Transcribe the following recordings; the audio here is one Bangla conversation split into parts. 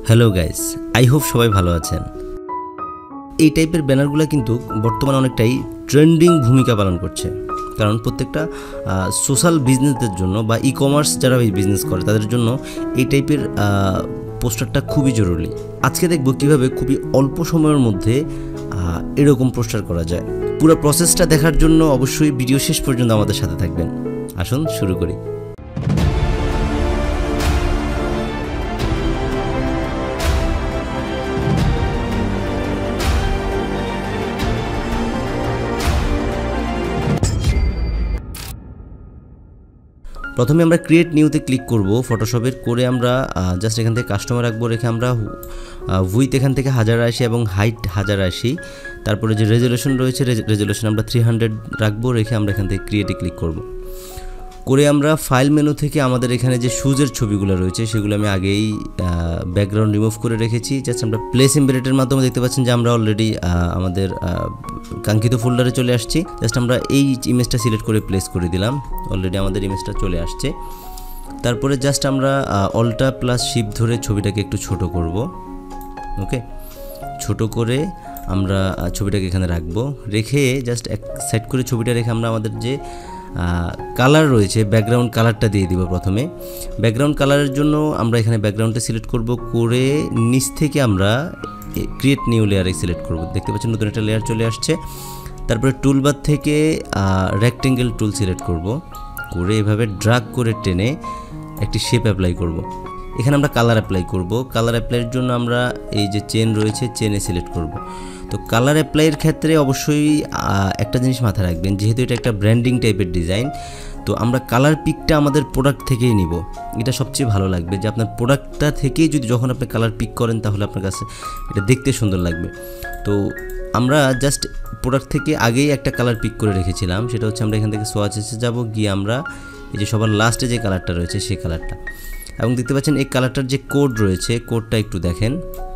হ্যালো গাইস, আই হোপ সবাই ভালো আছেন। এই টাইপের ব্যানারগুলো কিন্তু বর্তমানে অনেকটাই ট্রেন্ডিং ভূমিকা পালন করছে, কারণ প্রত্যেকটা সোশ্যাল বিজনেসদের জন্য বা ই কমার্স যারা বিজনেস করে তাদের জন্য এই টাইপের পোস্টারটা খুবই জরুরি। আজকে দেখব কীভাবে খুবই অল্প সময়ের মধ্যে এরকম পোস্টার করা যায়। পুরো প্রসেসটা দেখার জন্য অবশ্যই ভিডিও শেষ পর্যন্ত আমাদের সাথে থাকবেন। আসুন শুরু করি। প্রথমে আমরা ক্রিয়েট নিউতে ক্লিক করব ফটোশপের, করে আমরা জাস্ট এখান থেকে কাস্টমার রাখবো, রেখে আমরা উইথ এখান থেকে 1080 এবং হাইট 1080, তারপরে যে রেজুলেশন রয়েছে রেজুলেশন আমরা 300 রাখবো, রেখে আমরা এখান থেকে ক্রিয়েটে ক্লিক করব। করে আমরা ফাইল মেনু থেকে আমাদের এখানে যে শুজের ছবিগুলো রয়েছে সেগুলো আমি আগেই ব্যাকগ্রাউন্ড রিমুভ করে রেখেছি। জাস্ট আমরা প্লেস এমবেডেডের মাধ্যমে দেখতে পাচ্ছেন যে আমরা অলরেডি আমাদের কাঙ্ক্ষিত ফোল্ডারে চলে আসছি। জাস্ট আমরা এই ইমেজটা সিলেক্ট করে প্লেস করে দিলাম, অলরেডি আমাদের ইমেজটা চলে আসছে। তারপরে জাস্ট আমরা অল্টা প্লাস শিফট ধরে ছবিটাকে একটু ছোট করব। ওকে, ছোট করে আমরা ছবিটাকে এখানে রাখবো, রেখে জাস্ট এক সেট করে ছবিটা রেখে আমরা আমাদের যে কালার রয়েছে ব্যাকগ্রাউন্ড কালারটা দিয়ে দিব। প্রথমে ব্যাকগ্রাউন্ড কালারের জন্য আমরা এখানে ব্যাকগ্রাউন্ডটা সিলেক্ট করব, করে নিচ থেকে আমরা ক্রিয়েট নিউ লেয়ারে সিলেক্ট করব। দেখতে পাচ্ছেন নতুন একটা লেয়ার চলে আসছে। তারপরে টুলবার থেকে রেক্টেঙ্গেল টুল সিলেক্ট করব, করে এভাবে ড্রাগ করে টেনে একটি শেপ অ্যাপ্লাই করব। এখানে আমরা কালার অ্যাপ্লাই করব। কালার অ্যাপ্লাইয়ের জন্য আমরা এই যে চেন রয়েছে চেনে সিলেক্ট করব। তো কালার অ্যাপ্লাইয়ের ক্ষেত্রে অবশ্যই একটা জিনিস মাথায় রাখবেন, যেহেতু এটা একটা ব্র্যান্ডিং টাইপের ডিজাইন, তো আমরা কালার পিকটা আমাদের প্রোডাক্ট থেকেই নিব। এটা সবচেয়ে ভালো লাগবে যে আপনার প্রোডাক্টটা থেকেই যদি যখন আপনি কালার পিক করেন তাহলে আপনার কাছে এটা দেখতে সুন্দর লাগবে। তো আমরা জাস্ট প্রোডাক্ট থেকে আগেই একটা কালার পিক করে রেখেছিলাম, সেটা হচ্ছে আমরা এখান থেকে সোয়াচেসে যাব, গিয়ে আমরা এই যে সবার লাস্টে যে কালারটা রয়েছে সেই কালারটা, এবং দেখতে পাচ্ছেন এই কালারটার যে কোড রয়েছে কোডটা একটু দেখেন,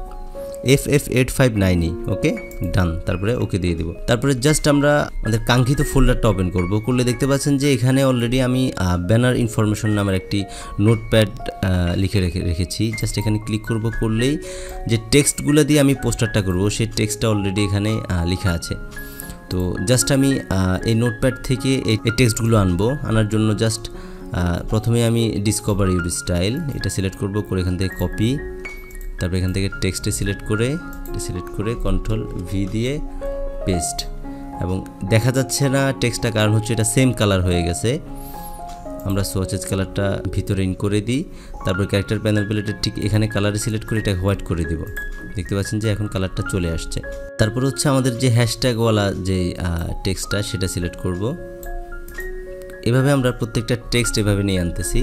FF859E। ওকে, ডান, তারপরে ওকে দিয়ে দিব। তারপরে জাস্ট আমরা আমাদের কাঙ্ক্ষিত ফোল্ডারটা ওপেন করব। করলে দেখতে পাচ্ছেন যে এখানে অলরেডি আমি ব্যানার ইনফরমেশন নামের একটি নোটপ্যাড লিখে রেখেছি। জাস্ট এখানে ক্লিক করব, করলেই যে টেক্সটগুলো দিয়ে আমি পোস্টারটা করব সেই টেক্সটটা অলরেডি এখানে লেখা আছে। তো জাস্ট আমি এই নোটপ্যাড থেকে এই টেক্সটগুলো আনার জন্য জাস্ট প্রথমে আমি ডিসকভার ইউর স্টাইল এটা সিলেক্ট করব, করে এখান থেকে কপি, তারপর এখান থেকে টেক্সটে সিলেক্ট করে কন্ট্রোল ভি দিয়ে পেস্ট। এবং দেখা যাচ্ছে না টেক্সটটা, কারণ হচ্ছে এটা সেম কালার হয়ে গেছে। আমরা সোয়াচেস কালারটা ভিতরে ইন করে দিই, তারপর ক্যারেক্টার প্যানেল প্যালেটের ঠিক এখানে কালারে সিলেক্ট করে এটা হোয়াইট করে দিব। দেখতে পাচ্ছেন যে এখন কালারটা চলে আসছে। তারপর হচ্ছে আমাদের যে হ্যাশট্যাগওয়ালা যে টেক্সটটা সেটা সিলেক্ট করব। এভাবে আমরা প্রত্যেকটা টেক্সট এভাবে নিয়ে আনতেছি।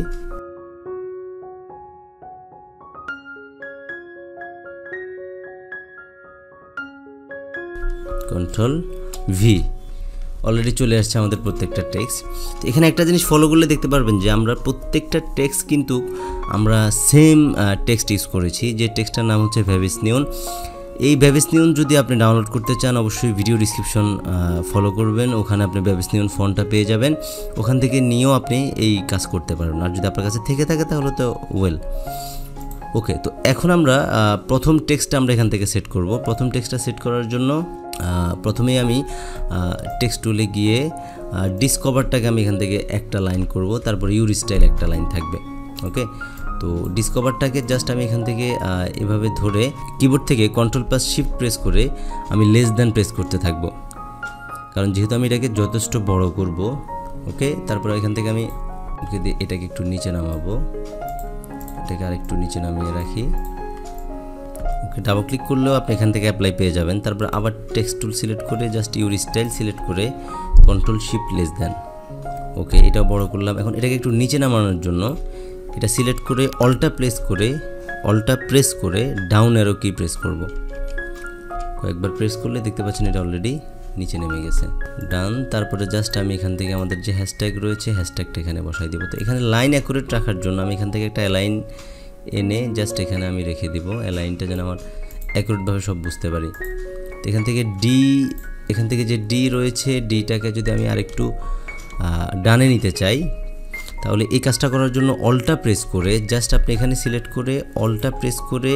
কন্ট্রোল ভি, অলরেডি চলে আসছে আমাদের প্রত্যেকটা টেক্সট। তো এখানে একটা জিনিস ফলো করলে দেখতে পারবেন যে আমরা প্রত্যেকটা টেক্সট কিন্তু আমরা সেম টেক্সট ইউজ করেছি, যে টেক্সটটার নাম হচ্ছে ভেভিস নিয়ন। এই ভেভিস নিয়ন যদি আপনি ডাউনলোড করতে চান অবশ্যই ভিডিও ডিসক্রিপশন ফলো করবেন, ওখানে আপনি ভেভিস নিয়ন ফন্টটা পেয়ে যাবেন, ওখান থেকে নিয়েও আপনি এই কাজ করতে পারবেন। আর যদি আপনার কাছে থেকে থাকে তাহলে তো ওয়েল। ওকে, তো এখন আমরা প্রথম টেক্সটটা আমরা এখান থেকে সেট করব। প্রথম টেক্সটটা সেট করার জন্য প্রথমেই আমি টেক্সট টুলে গিয়ে ডিসকভারটাকে আমি এখান থেকে একটা লাইন করব, তারপর ইউর স্টাইল একটা লাইন থাকবে। ওকে, তো ডিসকভারটাকে জাস্ট আমি এখান থেকে এভাবে ধরে কিবোর্ড থেকে কন্ট্রোল প্লাস শিফট প্রেস করে আমি লেস দ্যান প্রেস করতে থাকবো, কারণ যেহেতু আমি এটাকে যথেষ্ট বড় করব। ওকে, তারপর এখান থেকে আমি এটাকে একটু নিচে নামাবো, এটাকে আর একটু নিচে নামিয়ে রাখি। ওকে, ডাবল ক্লিক করলেও আপনি এখান থেকে অ্যাপ্লাই পেয়ে যাবেন। তারপর আবার টেক্সট টুল সিলেক্ট করে জাস্ট ইউর স্টাইল সিলেক্ট করে কন্ট্রোল শিফট লেস দেন। ওকে, এটাও বড় করলাম। এখন এটাকে একটু নিচে নামানোর জন্য এটা সিলেক্ট করে অল্টা প্রেস করে ডাউন অ্যারো কি প্রেস করব। কয়েকবার প্রেস করলে দেখতে পাচ্ছেন এটা অলরেডি নিচে নেমে গেছে। ডান, তারপরে জাস্ট আমি এখান থেকে আমাদের যে হ্যাশট্যাগ রয়েছে হ্যাশট্যাগটা এখানে বসাই দিব। তো এখানে লাইন অ্যাকুরেট রাখার জন্য আমি এখান থেকে একটা অ্যালাইন এনে জাস্ট এখানে আমি রেখে দিব, অ্যালাইনটা যেন আমার অ্যাকুরেটভাবে সব বুঝতে পারি। তো এখান থেকে যে ডি রয়েছে ডিটাকে যদি আমি আরেকটু ডানে নিতে চাই তাহলে এই কাজটা করার জন্য অল্টা প্রেস করে জাস্ট আপনি এখানে সিলেক্ট করে অল্টা প্রেস করে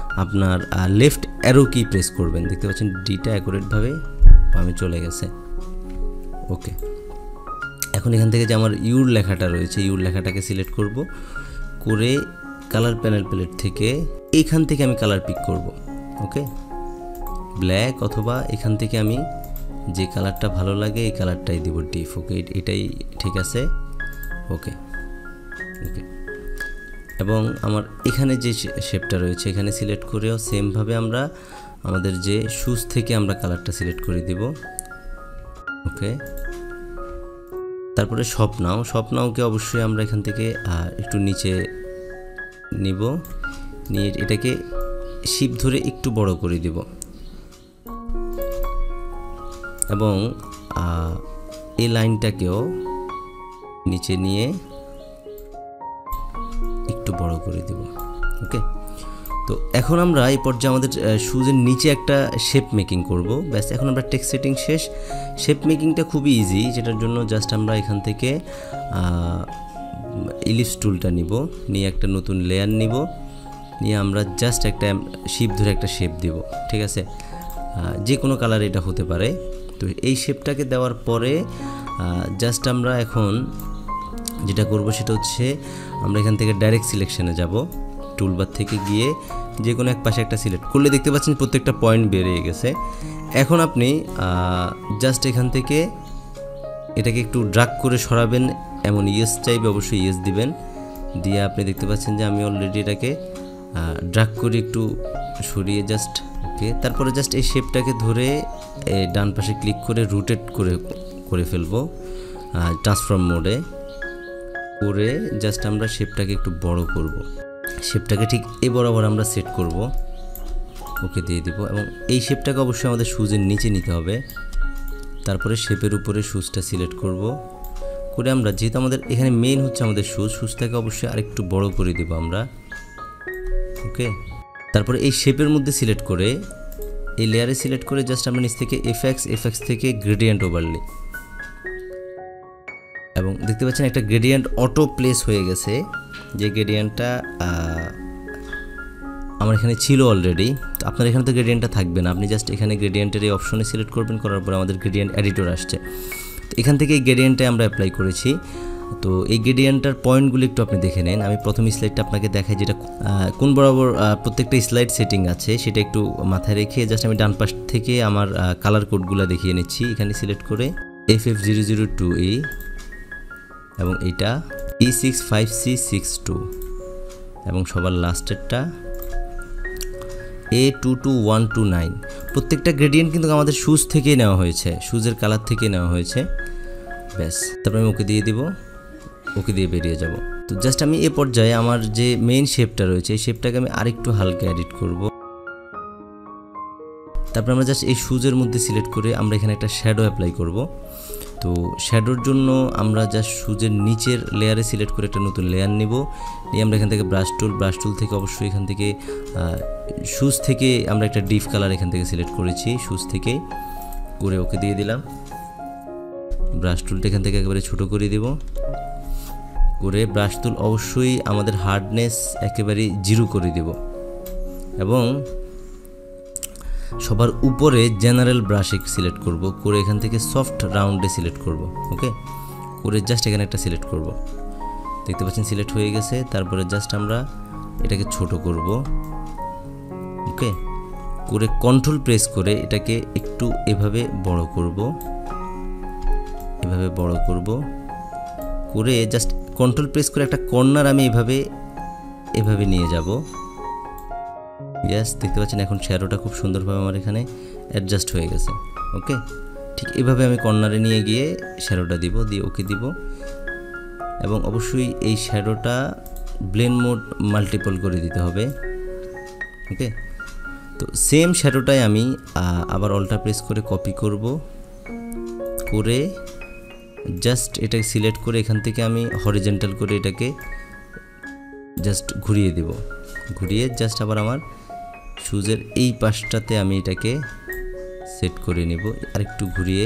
আপনার লেফট অ্যারো কি প্রেস করবেন। দেখতে পাচ্ছেন ডিটা অ্যাকুরেটভাবে বামে চলে গেছে। ওকে, এখন এখান থেকে যে আমার ইউর লেখাটা রয়েছে, ইউর লেখাটাকে সিলেক্ট করব, করে কালার প্যালেট থেকে এইখান থেকে আমি কালার পিক করব। ওকে, ব্ল্যাক অথবা এখান থেকে আমি যে কালারটা ভালো লাগে এই কালারটাই দিব, ডিপ। ওকে, এটাই ঠিক আছে। ওকে ওকে, এবং আমার এখানে যে শেপটা রয়েছে এখানে সিলেক্ট করেও সেমভাবে আমরা আমাদের যে শুজ থেকে আমরা কালারটা সিলেক্ট করে দিব। ওকে, তারপরে স্বপ্নাওকে অবশ্যই আমরা এখান থেকে একটু নিচে নিব, নিয়ে এটাকে শিপ ধরে একটু বড় করে দিব, এবং এই লাইনটাকেও নিচে নিয়ে একটু বড় করে দিব। ওকে, তো এখন আমরা এই পর্যায়ে আমাদের শুজের নিচে একটা শেপ মেকিং করব। ব্যাস, এখন আমরা টেক্সট সেটিং শেষ। শেপ মেকিংটা খুবই ইজি, যেটার জন্য জাস্ট আমরা এখান থেকে ইলিপস টুলটা নিব, নিয়ে একটা নতুন লেয়ার নিব, নিয়ে আমরা জাস্ট একটা শিপ ধরে একটা শেপ দিব। ঠিক আছে, যে কোনো কালার এটা হতে পারে। তো এই শেপটাকে দেওয়ার পরে জাস্ট আমরা এখন যেটা করব সেটা হচ্ছে আমরা এখান থেকে ডাইরেক্ট সিলেকশনে যাব, টুলবার থেকে গিয়ে যে কোনো এক পাশে একটা সিলেক্ট করলে দেখতে পাচ্ছেন প্রত্যেকটা পয়েন্ট বেরিয়ে গেছে। এখন আপনি জাস্ট এখান থেকে এটাকে একটু ড্রাগ করে সরাবেন, এমন ইয়েস চাইবে অবশ্যই ইয়েস দিবেন, দিয়ে আপনি দেখতে পাচ্ছেন যে আমি অলরেডি এটাকে ড্রাগ করে একটু সরিয়ে জাস্ট। ওকে, তারপরে জাস্ট এই শেপটাকে ধরে ডান পাশে ক্লিক করে রোটেট করে ফেলবো ট্রান্সফর্ম মোডে, করে জাস্ট আমরা শেপটাকে একটু বড় করব। শেপটাকে ঠিক এই বরাবর আমরা সেট করব। ওকে দিয়ে দিব, এবং এই শেপটাকে অবশ্যই আমাদের শুজের নিচে নিতে হবে। তারপরে শেপের উপরে শুজটা সিলেক্ট করব, করে আমরা যেহেতু আমাদের এখানে মেইন হচ্ছে আমাদের শুজটাকে অবশ্যই আরেকটু বড় করে দেব আমরা। ওকে, তারপরে এই শেপের মধ্যে সিলেক্ট করে এই লেয়ারে সিলেক্ট করে জাস্ট আমরা নিচ থেকে এফএক্স থেকে গ্রেডিয়েন্ট ওভারলে, এবং দেখতে পাচ্ছেন একটা গ্রেডিয়েন্ট অটো প্লেস হয়ে গেছে, যে গ্রেডিয়েন্টটা আমার এখানে ছিল অলরেডি। তো আপনার এখানে তো গ্রেডিয়েন্টটা থাকবে না, আপনি জাস্ট এখানে গ্রেডিয়েন্টের এই অপশনে সিলেক্ট করবেন, করার পর আমাদের গ্রেডিয়েন্ট এডিটর আসছে। তো এখান থেকে এই গ্রেডিয়েন্টে আমরা অ্যাপ্লাই করেছি। তো এই গ্রেডিয়েন্টটার পয়েন্টগুলো একটু আপনি দেখে নেন। আমি প্রথম স্লাইডটা আপনাকে দেখাই, যেটা কোন বরাবর প্রত্যেকটা স্লাইড সেটিং আছে সেটা একটু মাথায় রেখে জাস্ট আমি ডান পাশ থেকে আমার কালার কোডগুলো দেখিয়ে নিচ্ছি। এখানে সিলেক্ট করে FF002E, এবং এইটা E65C62, এবং সবার লাস্টেরটা A22129। প্রত্যেকটা গ্রেডিয়েন্ট কিন্তু আমাদের শুজ থেকে নেওয়া হয়েছে, শুজের কালার থেকে নেওয়া হয়েছে। ব্যাস, তারপরে আমি ওকে দিয়ে দিব, ওকে দিয়ে বেরিয়ে যাব। তো জাস্ট আমি এ পর্যায়ে আমার যে মেইন শেপটা রয়েছে এই শেপটাকে আমি আরেকটু হালকা এডিট করব। তারপর আমরা জাস্ট এই শুজের মধ্যে সিলেক্ট করে আমরা এখানে একটা শ্যাডো অ্যাপ্লাই করব। তো শ্যাডোর জন্য আমরা জাস্ট শুজের নিচের লেয়ারে সিলেক্ট করে একটা নতুন লেয়ার নিব, নিয়ে আমরা এখান থেকে ব্রাশ টুল থেকে অবশ্যই এখান থেকে শুজ থেকে আমরা একটা ডিপ কালার এখান থেকে সিলেক্ট করেছি, শুজ থেকে করে ওকে দিয়ে দিলাম। ব্রাশ টুলটা এখান থেকে একেবারে ছোট করে দেব, করে ব্রাশ টুল অবশ্যই আমাদের হার্ডনেস একেবারে 0 করে দেব, এবং সবার উপরে জেনারেল ব্রাশে সিলেক্ট করব, করে এখান থেকে সফট রাউন্ডে সিলেক্ট করব। ওকে, করে জাস্ট এখানে একটা সিলেক্ট করব। দেখতে পাচ্ছেন সিলেক্ট হয়ে গেছে। তারপরে জাস্ট আমরা এটাকে ছোট করব। ওকে, করে কন্ট্রোল প্রেস করে এটাকে একটু এভাবে বড় করব, এভাবে বড় করব, করে জাস্ট কন্ট্রোল প্রেস করে একটা কর্নার আমি এভাবে নিয়ে যাব। ইয়েস, দেখতে পাচ্ছেন এখন শ্যাডোটা খুব সুন্দরভাবে আমার এখানে অ্যাডজাস্ট হয়ে গেছে। ওকে, ঠিক এভাবে আমি কর্নারে নিয়ে গিয়ে শ্যাডোটা দিব, দিয়ে ওকে দিব, এবং অবশ্যই এই শ্যাডোটা ব্লেন্ড মোড মাল্টিপল করে দিতে হবে। ওকে, তো সেম শ্যাডোটাই আমি আবার অল্টা প্রেস করে কপি করব, করে জাস্ট এটাকে সিলেক্ট করে এখান থেকে আমি হরিজন্টাল করে এটাকে জাস্ট ঘুরিয়ে দেব, ঘুরিয়ে জাস্ট আবার আমার শুজের এই পাশটাতে আমি এটাকে সেট করে নেব, আরেকটু ঘুরিয়ে।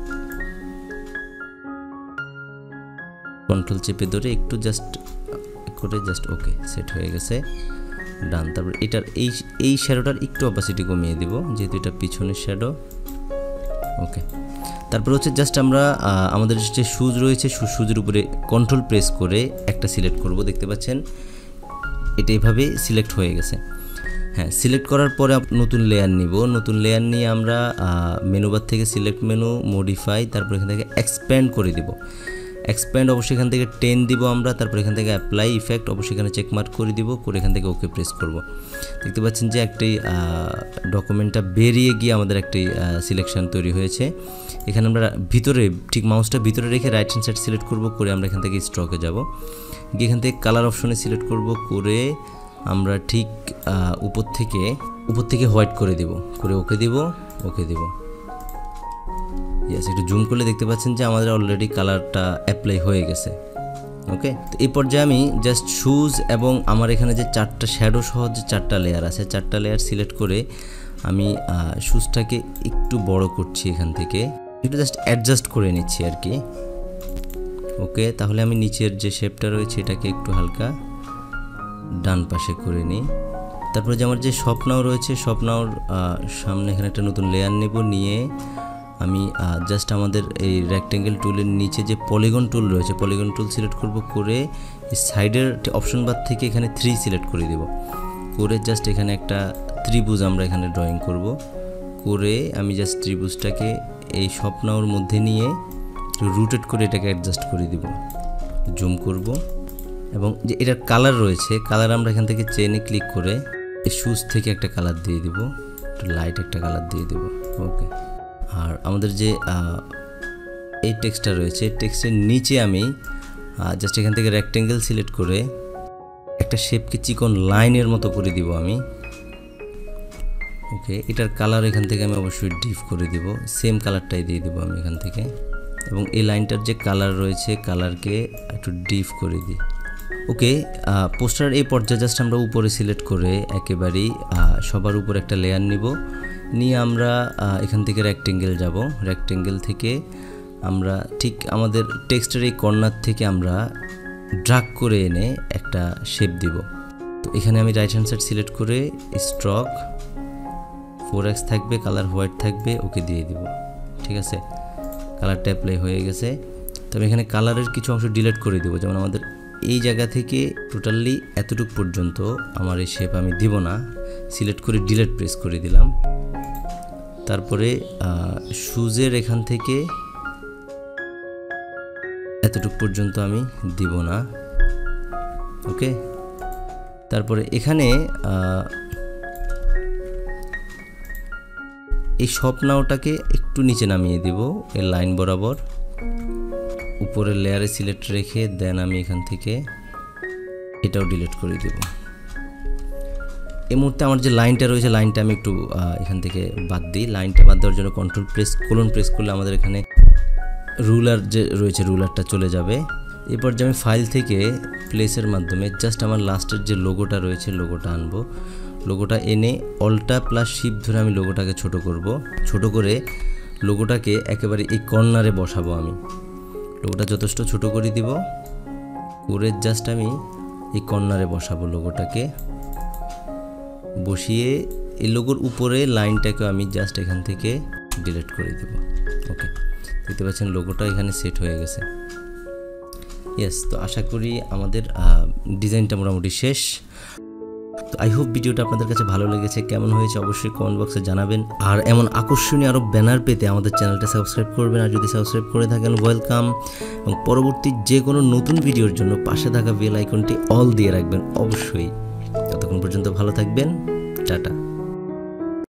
কন্ট্রোল চেপে ধরে একটু জাস্ট করে জাস্ট ওকে, সেট হয়ে গেছে, ডান। তারপর এটার এই শ্যাডোটার একটু অপাসিটি কমিয়ে দিব যেহেতু এটা পিছনের শ্যাডো, ওকে। তারপর হচ্ছে জাস্ট আমরা আমাদের যে শুজ রয়েছে শুজের উপরে কন্ট্রোল প্রেস করে একটা সিলেক্ট করব, দেখতে পাচ্ছেন এটা এইভাবে সিলেক্ট হয়ে গেছে। হ্যাঁ, সিলেক্ট করার পরে নতুন লেয়ার নিব, নতুন লেয়ার নিয়ে আমরা মেনু বার থেকে সিলেক্ট মেনু, মডিফাই, তারপর এখান থেকে এক্সপ্যান্ড করে দিব। এক্সপ্যান্ড অবশ্যই এখান থেকে 10 দিব আমরা, তারপর এখান থেকে অ্যাপ্লাই ইফেক্ট অবশ্যই এখানে চেকমার্ক করে দিব, করে এখান থেকে ওকে প্রেস করব। দেখতে পাচ্ছেন যে একটি ডকুমেন্টটা বেরিয়ে গিয়ে আমাদের একটি সিলেকশন তৈরি হয়েছে। এখানে আমরা ভিতরে ঠিক মাউসটা ভিতরে রেখে রাইট হ্যান্ড সাইড সিলেক্ট করব, করে আমরা এখান থেকে স্ট্রোকে যাব, গিয়ে এখান থেকে কালার অপশনে সিলেক্ট করব, করে আমরা ঠিক উপর থেকে হোয়াইট করে দেব, করে ওকে দিব, ওকে দিব। ইয়েস, একটু জুম করলে দেখতে পাচ্ছেন যে আমাদের অলরেডি কালারটা অ্যাপ্লাই হয়ে গেছে, ওকে। তো এই পর্যায়ে আমি জাস্ট শুজ এবং আমার এখানে যে 4টা শ্যাডো সহ যে 4টা লেয়ার আছে, 4টা লেয়ার সিলেক্ট করে আমি শুজটাকে একটু বড় করছি, এখান থেকে একটু জাস্ট অ্যাডজাস্ট করে নিচ্ছি আর কি, ওকে। তাহলে আমি নিচের যে শেপটা রয়েছে এটাকে একটু হালকা ডান পাশে করে নিই। তারপরে যে আমার যে স্বপ্নাও রয়েছে, স্বপ্নাওর সামনে এখানে একটা নতুন লেয়ার নেব, নিয়ে আমি জাস্ট আমাদের এই রেক্ট্যাঙ্গেল টুলের নিচে যে পলিগন টুল রয়েছে, পলিগন টুল সিলেক্ট করব, করে এই সাইডের অপশন বার থেকে এখানে 3 সিলেক্ট করে দেব, করে জাস্ট এখানে একটা ত্রিভুজ আমরা এখানে ড্রয়িং করব, করে আমি জাস্ট ত্রিভুজটাকে এই স্বপ্নাওর মধ্যে নিয়ে রোটেট করে এটাকে অ্যাডজাস্ট করে দিব, জুম করব। এবং যে এটার কালার রয়েছে, কালার আমরা এখান থেকে চেনে ক্লিক করে এই শুজ থেকে একটা কালার দিয়ে দিব, একটু লাইট একটা কালার দিয়ে দেব, ওকে। আর আমাদের যে এই টেক্সটটা রয়েছে, টেক্সটের নিচে আমি জাস্ট এখান থেকে রেক্ট্যাঙ্গেল সিলেক্ট করে একটা শেপকে চিকন লাইনের মতো করে দিব আমি, ওকে। এটার কালার এখান থেকে আমি অবশ্যই ডিপ করে দিব, সেম কালারটাই দিয়ে দেবো আমি এখান থেকে। এবং এই লাইনটার যে কালার রয়েছে, কালারকে একটু ডিপ করে দিই, ওকে। পোস্টার এই পর্যায়ে জাস্ট আমরা উপরে সিলেক্ট করে একেবারেই সবার উপর একটা লেয়ার নিব, নিয়ে আমরা এখান থেকে রেক্ট্যাঙ্গেল যাব, রেক্ট্যাঙ্গেল থেকে আমরা ঠিক আমাদের টেক্সটের এই কর্নার থেকে আমরা ড্রাগ করে এনে একটা শেপ দিব। তো এখানে আমি রাইট হ্যান্ড সাইড সিলেক্ট করে স্ট্রোক 4x থাকবে, কালার হোয়াইট থাকবে, ওকে দিয়ে দিব, ঠিক আছে। কালারটা অ্যাপ্লাই হয়ে গেছে। তবে এখানে কালারের কিছু অংশ ডিলিট করে দেবো, যেমন আমাদের এই জায়গা থেকে টোটালি এতটুকু পর্যন্ত আমার এই শেপ আমি দিব না, সিলেক্ট করে ডিলিট প্রেস করে দিলাম। তারপরে শুজের এখান থেকে এতটুকু পর্যন্ত আমি দিব না, ওকে। তারপরে এখানে এই স্বপ্নাওটাকে একটু নিচে নামিয়ে দিব এই লাইন বরাবর, উপরের লেয়ারে সিলেক্ট রেখে দেন আমি এখান থেকে এটাও ডিলিট করে দেব। এই মুহূর্তে আমার যে লাইনটা রয়েছে, লাইনটা আমি একটু এখান থেকে বাদ দিই। লাইনটা বাদ দেওয়ার জন্য কন্ট্রোল প্রেস কোলন প্রেস করলে আমাদের এখানে রুলার যে রয়েছে রুলারটা চলে যাবে। এরপর যে আমি ফাইল থেকে প্লেসের মাধ্যমে জাস্ট আমার লাস্টের যে লোগোটা রয়েছে লোগোটা আনবো, লোগোটা এনে অল্টা প্লাস শিফট ধরে আমি লোগোটাকে ছোট করব, ছোট করে লোগোটাকে একেবারে এই কর্নারে বসাবো। আমি লোগোটা যথেষ্ট ছোট করে দিব, করে জাস্ট আমি এই কর্নারে বসাবো লোগোটাকে, বসিয়ে এই লোগোর উপরে লাইনটাকে আমি জাস্ট এখান থেকে ডিলিট করে দেব, ওকে। দেখতে পাচ্ছেন লোগোটা এখানে সেট হয়ে গেছে। ইয়েস, তো আশা করি আমাদের ডিজাইনটা মোটামুটি শেষ। তো আই হোপ ভিডিওটা আপনাদের কাছে ভালো লেগেছে। কেমন হয়েছে অবশ্যই কমেন্ট বক্সে জানাবেন। আর এমন আকর্ষণীয় আরও ব্যানার পেতে আমাদের চ্যানেলটা সাবস্ক্রাইব করবেন, আর যদি সাবস্ক্রাইব করে থাকেন ওয়েলকাম। এবং পরবর্তী যে কোনো নতুন ভিডিওর জন্য পাশে থাকা বেল আইকনটি অল দিয়ে রাখবেন অবশ্যই। ততক্ষণ পর্যন্ত ভালো থাকবেন, টাটা।